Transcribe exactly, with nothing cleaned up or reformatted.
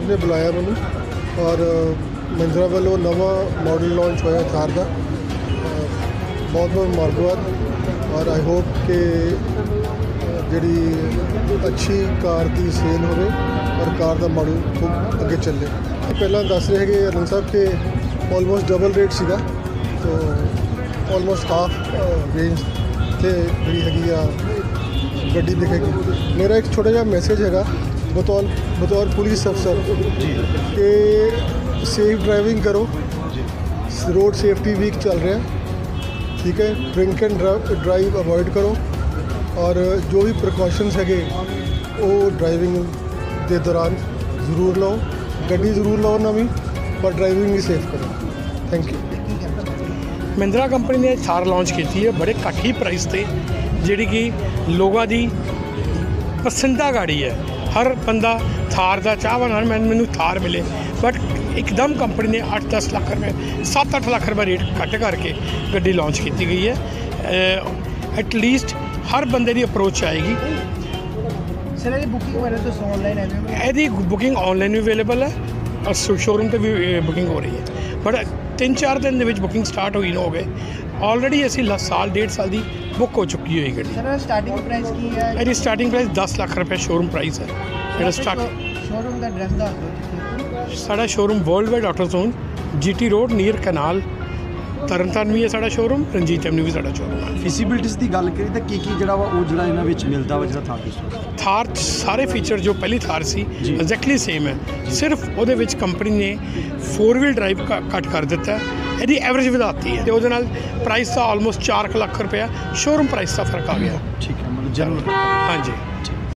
ने बुलाया मैनू और महिंद्रा वालों नवा मॉडल लॉन्च होया थार का। बहुत बहुत मुबारकबाद और आई होप कि जी अच्छी कार की सेल हो और कार का मॉडल खूब अगे चले। पहला दस रहे कि अरन साहब के ऑलमोस्ट डबल रेट सीगा, तो ऑलमोस्ट हाफ रेंज से जी हैगी आ गड्डी दिखेगी। मेरा एक छोटा जहा मैसेज है बतौर बतौर पुलिस अफसर कि सेफ ड्राइविंग करो, रोड सेफ्टी वीक चल रहा है, ठीक है। ड्रिंक एंड ड्राइव अवॉइड करो और जो भी प्रिकॉशनस है वो ड्राइविंग के दौरान जरूर लो। गड्डी जरूर लो नवी, पर ड्राइविंग भी सेफ करो। Thank you. महिंद्रा कंपनी ने थार लॉन्च की है बड़े घट ही प्राइस से, जी कि लोगों की पसंदा गाड़ी है। हर बंदा थार का चाहवान है मैं मैनू थार मिले, बट एकदम कंपनी ने अठ दस लाख रुपये सत्त अठ लाख रुपये रेट घट करके गड्डी लॉन्च की गई है। एटलीस्ट हर बंदे की अप्रोच आएगी। सर ये बुकिंग वगैरह तो ऑनलाइन है? यदि बुकिंग ऑनलाइन भी अवेलेबल है और शोरूम पर भी बुकिंग हो रही है, बट तीन चार दिन के बुकिंग स्टार्ट हुई हो गए। ऑलरेडी असी साल डेढ़ साल की बुक हो चुकी हुई गड्डी। सर स्टार्टिंग प्राइस की है? यदि स्टार्टिंग प्राइस दस लाख रुपये शोरूम प्राइस है। जो स्टार्ट शोरूम का एड्रैस दस दो। साडा showroom world wide auto zone G T road near canal Tarn Taran भी है साडा शोरूम, रंजीत एवेन्यू भी साडा शोरूम है। फिजिबिलिटीज़ की गल करिए तो की की जिहड़ा वा वो जिहड़ा इन्हां विच मिलदा वा जिहड़ा थार पिस्टल थार सारे फीचर जो पहली थार सी एग्जैक्टली सेम है, सिर्फ वो कंपनी ने फोर व्हील ड्राइव घट कर दिता है, यदि एवरेज वधाती है तो वो प्राइस का ऑलमोस्ट चार लाख रुपया शोरूम प्राइस का फर्क आ गया। ठीक है, मतलब जरूर हाँ जी।